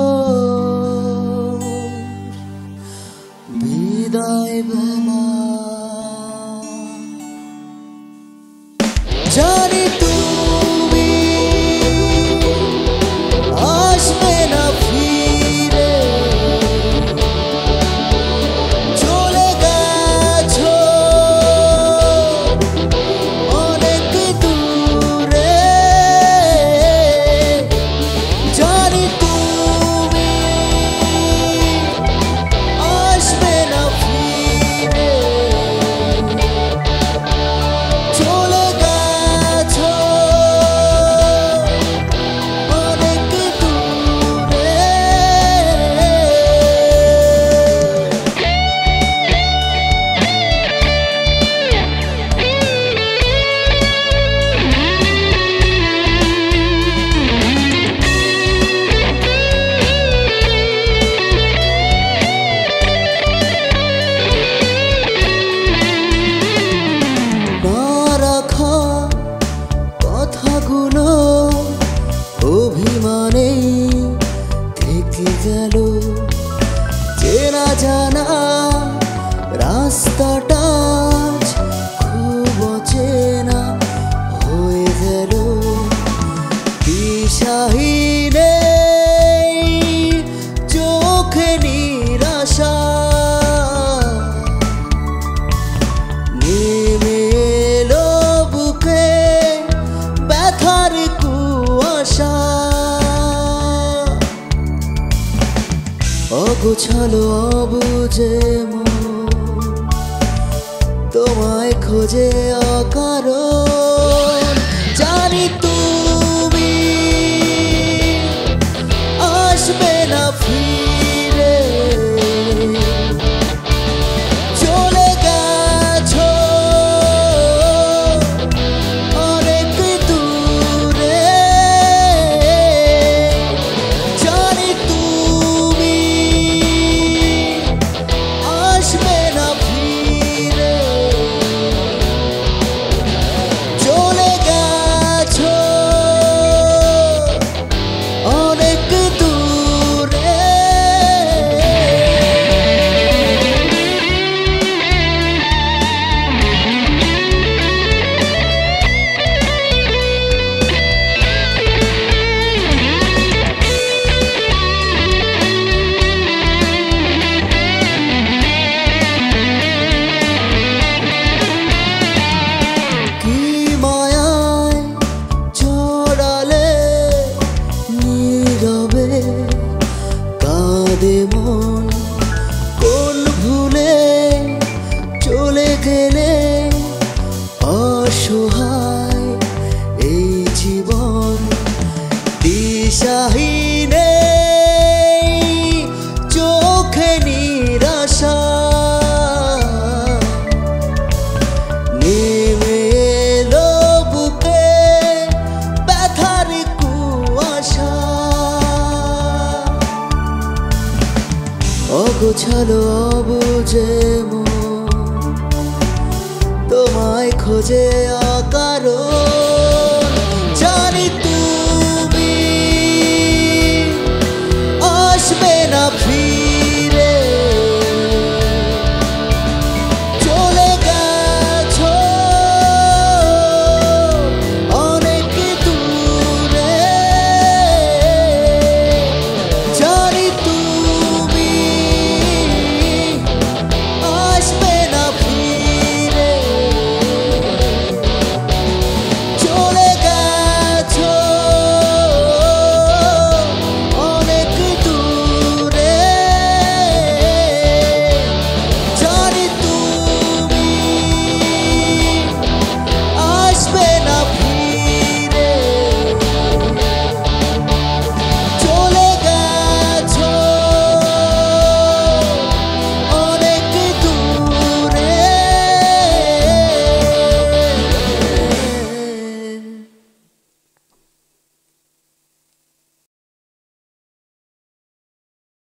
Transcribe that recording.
বিদায় বেলা জানি তুমি আসবে না ফিরে চলে গেছো অনেক দূরে জানি তুমি আসবে না ফিরে চলে গেছো অনেক দূরে না রাখা কথাগুলো অভিমানে থেকে গেল চেনা জানা রাস্তাটা আজ খুব অচেনা হয়ে গেল দিশাহীন এই চোখে নিরাশা নেমে এলো বুকে ব্যথার কুয়াশা অগোছালো অবুঝে মন তোমায় খোঁজে অকারণ জানি তুমি আসবে না ফিরে চলে গেছো অনেক দূরে জানি তুমি আসবে না ফিরে চলে গেছো অনেক দূরে কি মায়ায় জড়ালে নীরবে কাঁদে মন কোন ভুলে চলে গেলে অসহায় এই জীবন দিশাহীন এই চোখে নিরাশা নেমে এলো বুকে ব্যথার কুয়াশা অগোছালো অবুঝে মন তোমায় খোঁজে অকারণ